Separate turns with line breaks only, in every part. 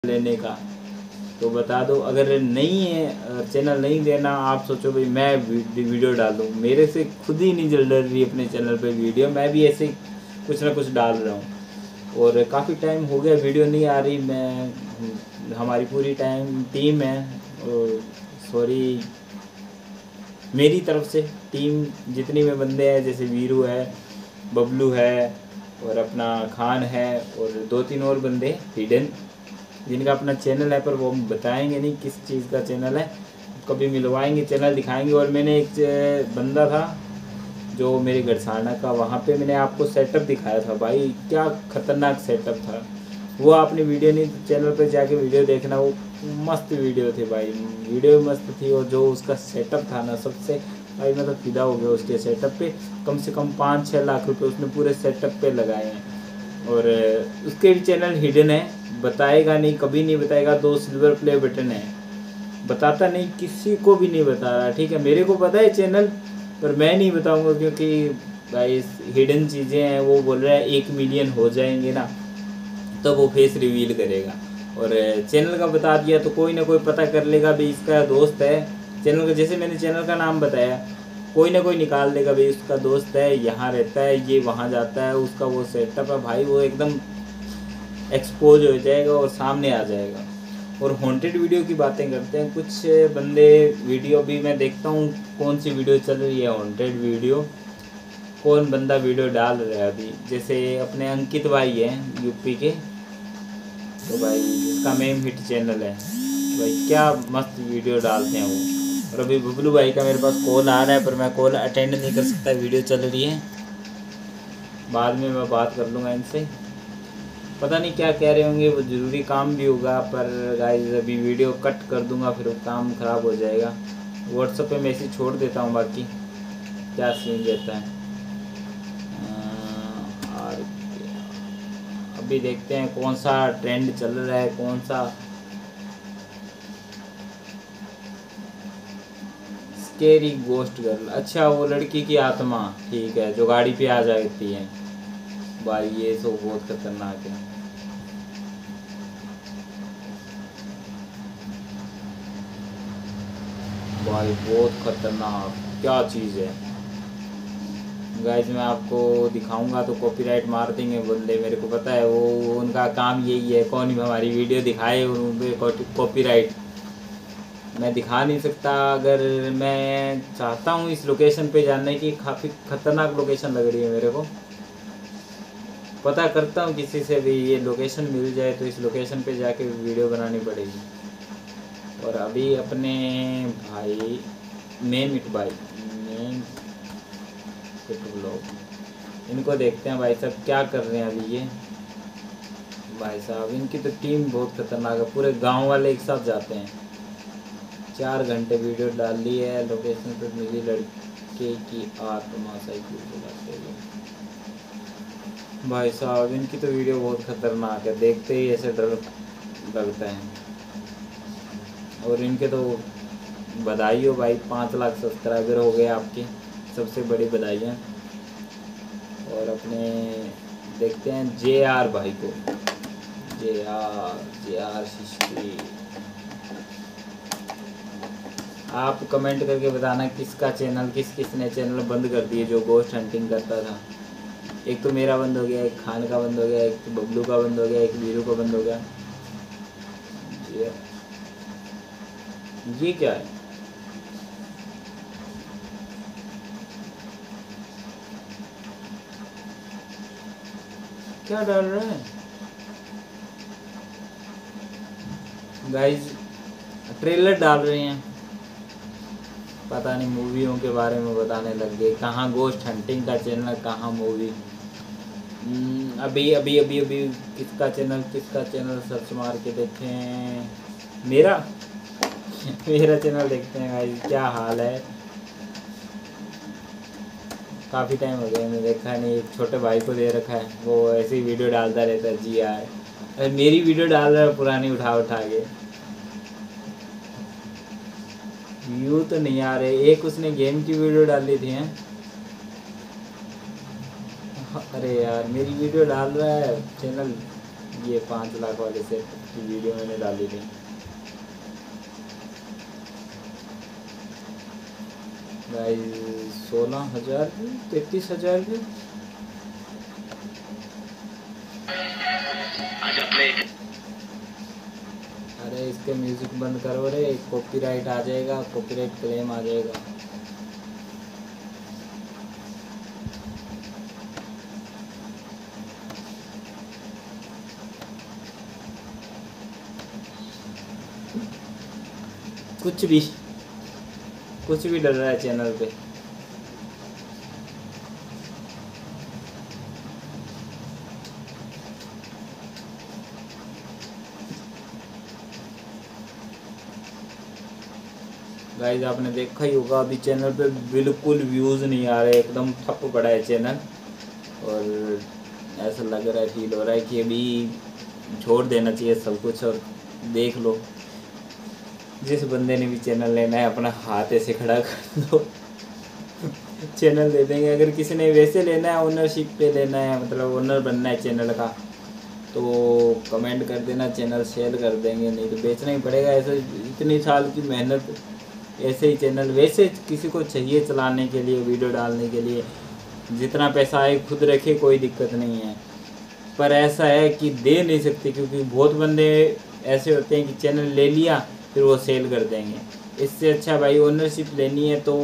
लेने का तो बता दो। अगर नहीं है चैनल नहीं देना, आप सोचो भाई मैं वीडियो डाल दूँ, मेरे से खुद ही नहीं जल रही अपने चैनल पे वीडियो, मैं भी ऐसे कुछ ना कुछ डाल रहा हूँ। और काफ़ी टाइम हो गया वीडियो नहीं आ रही। मैं हमारी पूरी टीम है, सॉरी मेरी तरफ से टीम जितनी में बंदे हैं, जैसे वीरू है, बबलू है और अपना खान है और 2-3 और बंदे हिडन जिनका अपना चैनल है, पर वो हम बताएंगे नहीं किस चीज़ का चैनल है, कभी मिलवाएंगे चैनल दिखाएंगे। और मैंने एक बंदा था जो मेरे गरसाना का, वहाँ पे मैंने आपको सेटअप दिखाया था भाई, क्या खतरनाक सेटअप था वो। आपने वीडियो नहीं, चैनल पे जाके वीडियो देखना, वो मस्त वीडियो थे भाई, वीडियो मस्त थी। और जो उसका सेटअप था ना, सबसे भाई मैं तो फिदा हो गया उसके सेटअप पे। कम से कम 5-6 लाख रुपए उसने पूरे सेटअप पे लगाए हैं। और उसके भी चैनल हिडन है, बताएगा नहीं, कभी नहीं बताएगा। 2 सिल्वर प्ले बटन है, बताता नहीं, किसी को भी नहीं बता रहा, ठीक है। मेरे को पता है चैनल, पर मैं नहीं बताऊंगा क्योंकि भाई हिडन चीज़ें हैं। वो बोल रहा है 1 मिलियन हो जाएंगे ना तो वो फेस रिवील करेगा। और चैनल का बता दिया तो कोई ना कोई पता कर लेगा भाई इसका दोस्त है चैनल का। जैसे मैंने चैनल का नाम बताया, कोई ना कोई निकाल देगा भाई उसका दोस्त है, यहाँ रहता है, ये वहाँ जाता है, उसका वो सेटअप है भाई, वो एकदम एक्सपोज हो जाएगा और सामने आ जाएगा। और हॉन्टेड वीडियो की बातें करते हैं कुछ बंदे। वीडियो भी मैं देखता हूँ कौन सी वीडियो चल रही है हॉन्टेड वीडियो, कौन बंदा वीडियो डाल रहा है अभी। जैसे अपने अंकित भाई हैं यूपी के, तो भाई जिसका मेम हिट चैनल है भाई, क्या मस्त वीडियो डालते हैं वो। और अभी बबलू भाई का मेरे पास कॉल आ रहा है, पर मैं कॉल अटेंड नहीं कर सकता, वीडियो चल रही है, बाद में मैं बात कर लूँगा इनसे। पता नहीं क्या कह रहे होंगे, वो ज़रूरी काम भी होगा। पर गाइस अभी वीडियो कट कर दूंगा, फिर वो काम ख़राब हो जाएगा। व्हाट्सएप पे मैसेज छोड़ देता हूँ, बाकी क्या सीन रहता है। और अभी देखते हैं कौन सा ट्रेंड चल रहा है, कौन सा स्केरी गोस्ट गर्ल। अच्छा, वो लड़की की आत्मा, ठीक है, जो गाड़ी पे आ जाती है भाई, ये तो बहुत खतरनाक है भाई, बहुत खतरनाक क्या चीज़ है। गाइस मैं आपको दिखाऊंगा तो कॉपीराइट मार देंगे बंदे, मेरे को पता है, वो उनका काम यही है, कौन हमारी वीडियो दिखाए और उन पर कॉपीराइट। मैं दिखा नहीं सकता। अगर मैं चाहता हूँ इस लोकेशन पे जाने की, काफ़ी खतरनाक लोकेशन लग रही है मेरे को, पता करता हूँ किसी से भी, ये लोकेशन मिल जाए तो इस लोकेशन पे जाके वीडियो बनानी पड़ेगी। और अभी अपने भाई मेन मिट भाई मेन लोग, इनको देखते हैं भाई साहब क्या कर रहे हैं अभी ये। भाई साहब इनकी तो टीम बहुत खतरनाक है, पूरे गांव वाले एक साथ जाते हैं। 4 घंटे वीडियो डाल ली है, लोकेशन पर मिली लड़के की आत्मा, साइकिल चलाते हुए। भाई साहब इनकी तो वीडियो बहुत खतरनाक है, देखते ही ऐसे डर लगता है। और इनके तो बधाई हो भाई, 5 लाख सब्सक्राइबर हो गए आपके, सबसे बड़ी बधाइयाँ। और अपने देखते हैं JR भाई को, JR सिस्ट्री। आप कमेंट करके बताना किसका चैनल, किसने चैनल बंद कर दिए जो गोस्ट हंटिंग करता था। एक तो मेरा बंद हो गया, एक खान का बंद हो गया, एक तो बबलू का बंद हो गया, एक वीरू का बंद हो गया। ये क्या है? क्या डाल रहे हैं गाइस? ट्रेलर डाल रहे हैं, पता नहीं मूवियों के बारे में बताने लग गए। कहाँ गोस्ट हंटिंग का चैनल, कहाँ मूवी। अभी अभी अभी अभी किसका चैनल सर्च मार के देखें। मेरा मेरा चैनल देखते हैं भाई, क्या हाल है। काफ़ी टाइम हो गया मैं देखा नहीं, एक छोटे भाई को दे रखा है, वो ऐसे ही वीडियो डालता रहता है। जी यार, अरे मेरी वीडियो डाल रहा है पुरानी उठा के। व्यू तो नहीं आ रहे। एक उसने गेम की वीडियो डाली थी हैं। अरे यार मेरी वीडियो डाल रहा है चैनल, ये 5 लाख वाले सेट की वीडियो मैंने डाली थी। Guys 16,000 view, 33,000 view. अरे इसके म्यूजिक बंद करो रे, कॉपीराइट आ जाएगा, कॉपीराइट क्लेम आ जाएगा। कुछ भी डल रहा है चैनल पे। गाइस आपने देखा ही होगा अभी चैनल पे बिल्कुल व्यूज़ नहीं आ रहे, एकदम ठप पड़ा है चैनल। और ऐसा लग रहा है, फील हो रहा है कि अभी छोड़ देना चाहिए सब कुछ और देख लो। जिस बंदे ने भी चैनल लेना है अपना हाथ ऐसे खड़ा कर दो चैनल दे देंगे। अगर किसी ने वैसे लेना है, ओनरशिप पे लेना है, मतलब ओनर बनना है चैनल का, तो कमेंट कर देना, चैनल शेयर कर देंगे। नहीं तो बेचना ही पड़ेगा। ऐसे इतनी साल की मेहनत, ऐसे ही चैनल वैसे किसी को चाहिए चलाने के लिए, वीडियो डालने के लिए, जितना पैसा आए खुद रखे, कोई दिक्कत नहीं है। पर ऐसा है कि दे नहीं सकते, क्योंकि बहुत बंदे ऐसे होते हैं कि चैनल ले लिया फिर वो सेल कर देंगे। इससे अच्छा भाई ओनरशिप लेनी है तो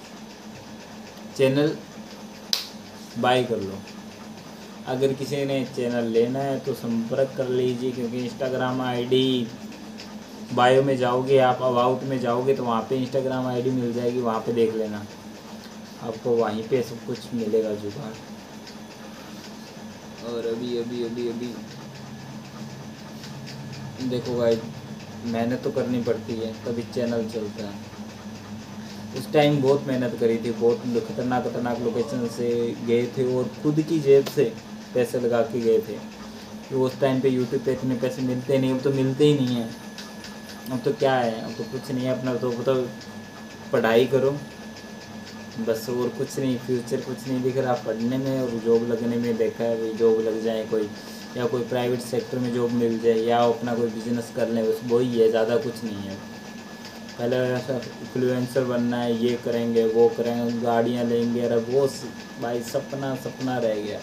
चैनल बाय कर लो। अगर किसी ने चैनल लेना है तो संपर्क कर लीजिए, क्योंकि इंस्टाग्राम आईडी बायो में जाओगे आप, अबाउट में जाओगे तो वहाँ पे इंस्टाग्राम आईडी मिल जाएगी, वहाँ पे देख लेना, आपको वहीं पे सब कुछ मिलेगा जुगाड़। और अभी अभी अभी अभी देखो भाई, मेहनत तो करनी पड़ती है तभी चैनल चलता है। उस टाइम बहुत मेहनत करी थी, बहुत खतरनाक खतरनाक लोकेशन से गए थे और खुद की जेब से पैसे लगा के गए थे। तो उस टाइम पे यूट्यूब पे इतने पैसे मिलते नहीं, अब तो मिलते ही नहीं हैं। अब तो क्या है, अब तो कुछ नहीं है, अपना तो मतलब पढ़ाई करो बस, और कुछ नहीं। फ्यूचर कुछ नहीं दिख रहा पढ़ने में और जॉब लगने में। देखा है भाई, जॉब लग जाए कोई, या कोई प्राइवेट सेक्टर में जॉब मिल जाए, या अपना कोई बिजनेस कर लें, बस वही है, ज़्यादा कुछ नहीं है। पहले ऐसा इन्फ्लुएंसर बनना है, ये करेंगे वो करेंगे, गाड़ियाँ लेंगे, अरे वो भाई सपना सपना रह गया।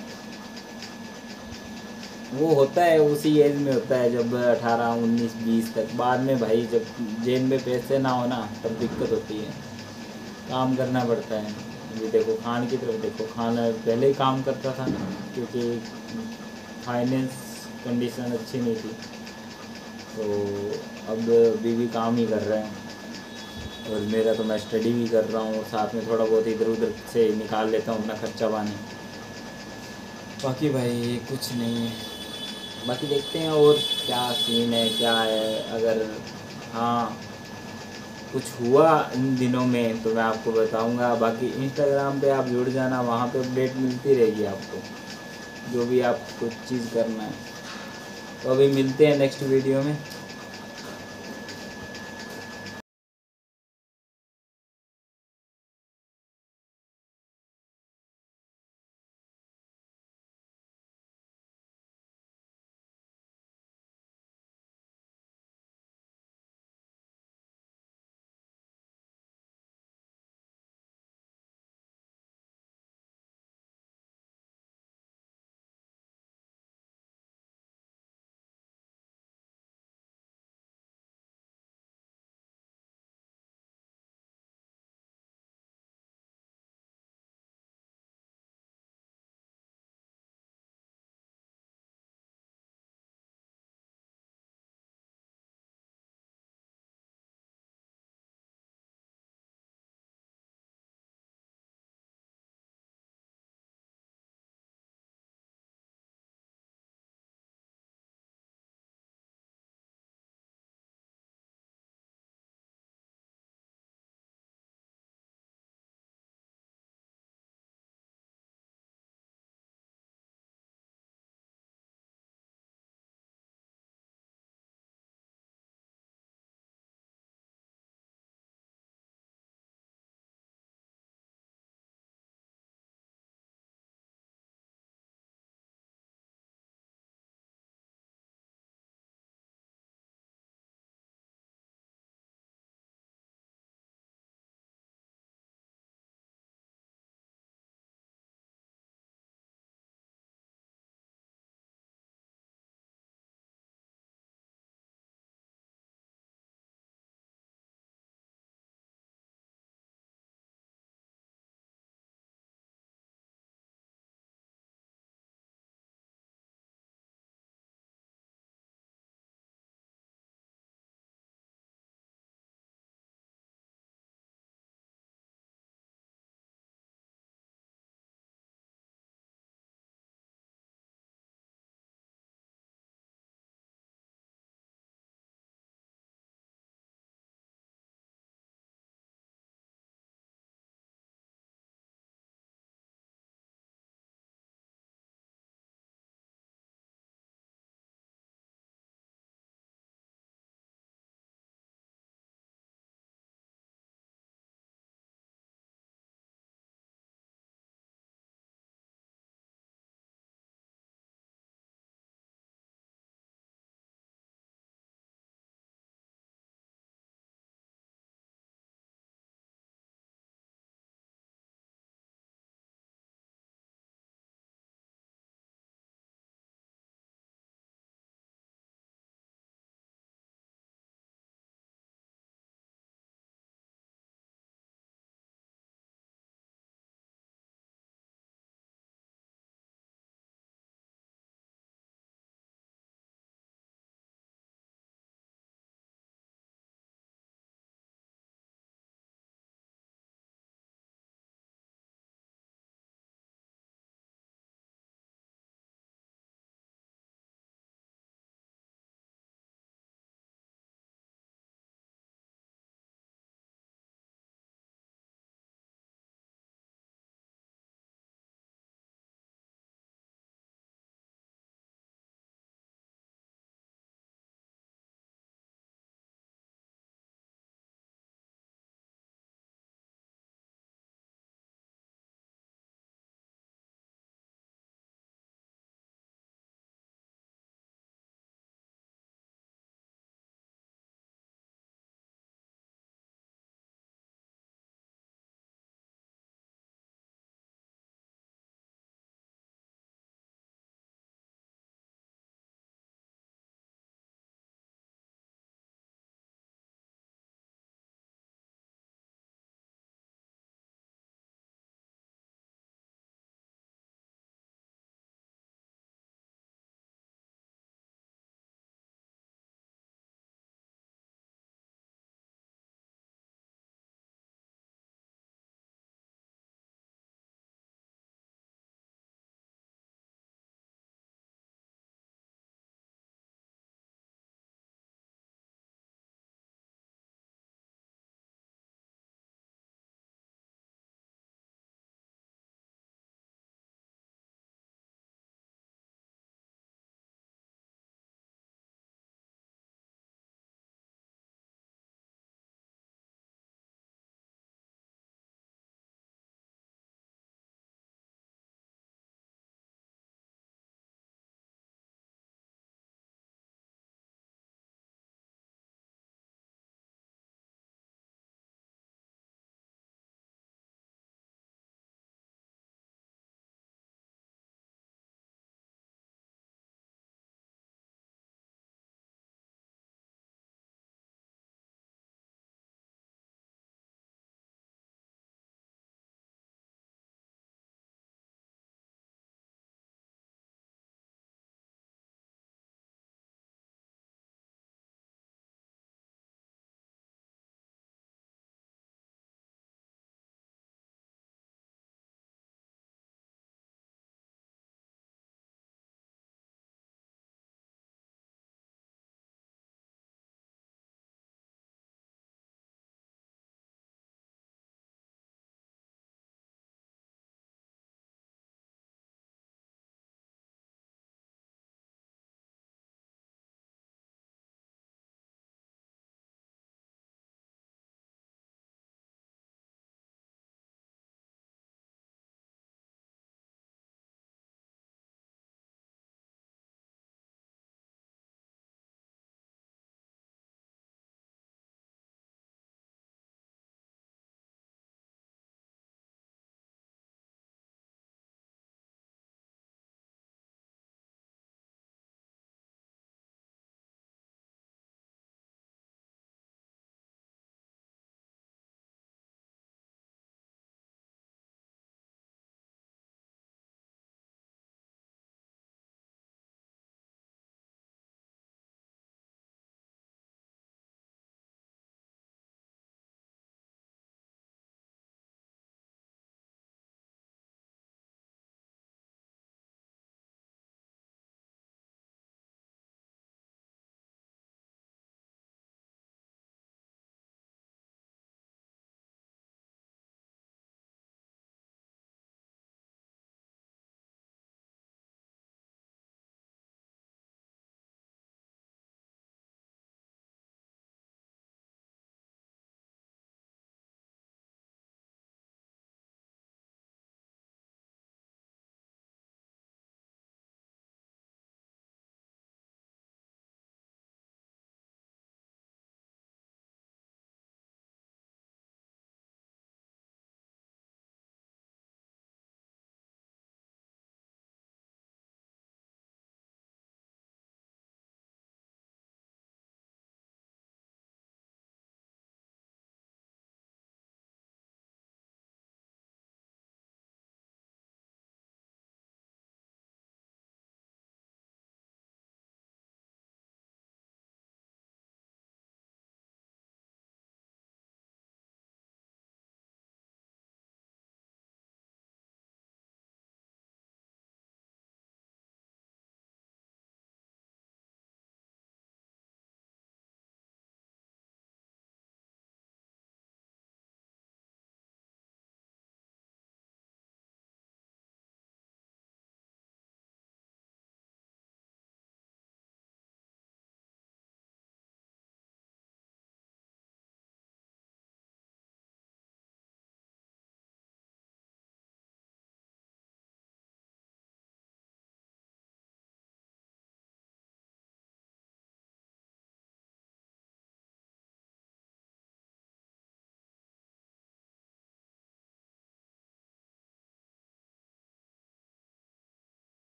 वो होता है उसी एज में होता है, जब 18, 19, 20 तक। बाद में भाई जब जेब में पैसे ना हो ना, तब दिक्कत होती है, काम करना पड़ता है। अभी देखो खान की तरफ देखो, खान पहले ही काम करता था क्योंकि फाइनेंस कंडीशन अच्छी नहीं थी, तो अब अभी भी काम ही कर रहे हैं। और मेरा तो मैं स्टडी भी कर रहा हूँ और साथ में थोड़ा बहुत इधर उधर से निकाल लेता हूँ अपना खर्चा पानी। बाकी भाई कुछ नहीं है, बाकी देखते हैं और क्या सीन है क्या है। अगर हाँ कुछ हुआ इन दिनों में तो मैं आपको बताऊंगा। बाकी इंस्टाग्राम पे आप जुड़ जाना, वहाँ पे अपडेट मिलती रहेगी आपको, जो भी आप कुछ चीज़ करना है। तो अभी मिलते हैं नेक्स्ट वीडियो में।